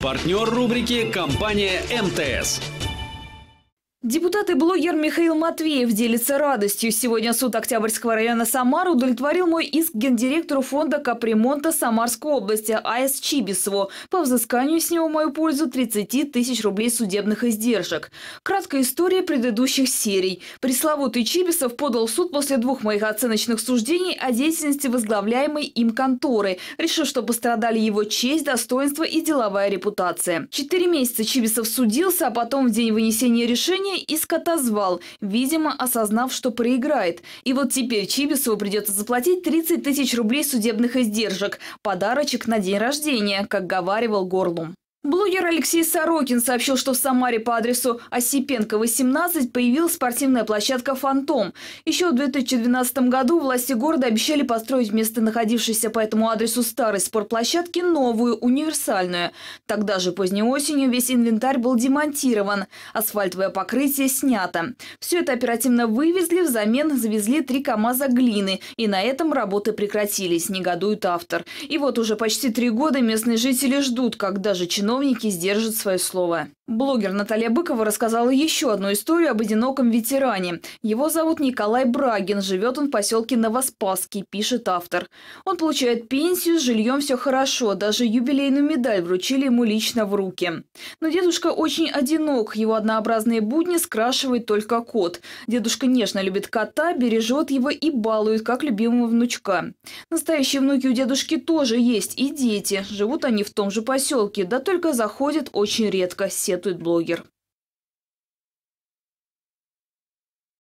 Партнер рубрики – компания МТС. Депутат и блогер Михаил Матвеев делится радостью. Сегодня суд Октябрьского района Самары удовлетворил мой иск гендиректору фонда капремонта Самарской области А.С. Чибисову по взысканию с него в мою пользу 30 тысяч рублей судебных издержек. Краткая история предыдущих серий. Пресловутый Чибисов подал в суд после 2 моих оценочных суждений о деятельности возглавляемой им конторы, решив, что пострадали его честь, достоинство и деловая репутация. 4 месяца Чибисов судился, а потом в день вынесения решения иск отозвал, видимо, осознав, что проиграет. И вот теперь Чибисову придется заплатить 30 тысяч рублей судебных издержек. Подарочек на день рождения, как говаривал Горлум. Блогер Алексей Сорокин сообщил, что в Самаре по адресу Осипенко, 18 появилась спортивная площадка «Фантом». Еще в 2012 году власти города обещали построить вместо находившейся по этому адресу старой спортплощадки новую, универсальную. Тогда же поздней осенью весь инвентарь был демонтирован, асфальтовое покрытие снято. Все это оперативно вывезли, взамен завезли 3 КАМАЗа глины. И на этом работы прекратились, негодует автор. И вот уже почти 3 года местные жители ждут, когда же чиновники сдержат свое слово. Блогер Наталья Быкова рассказала еще одну историю об одиноком ветеране. Его зовут Николай Брагин. Живет он в поселке Новоспасский, пишет автор. Он получает пенсию, с жильем все хорошо. Даже юбилейную медаль вручили ему лично в руки. Но дедушка очень одинок. Его однообразные будни скрашивает только кот. Дедушка нежно любит кота, бережет его и балует, как любимого внучка. Настоящие внуки у дедушки тоже есть, и дети. Живут они в том же поселке, да только заходят очень редко, сетует блогер.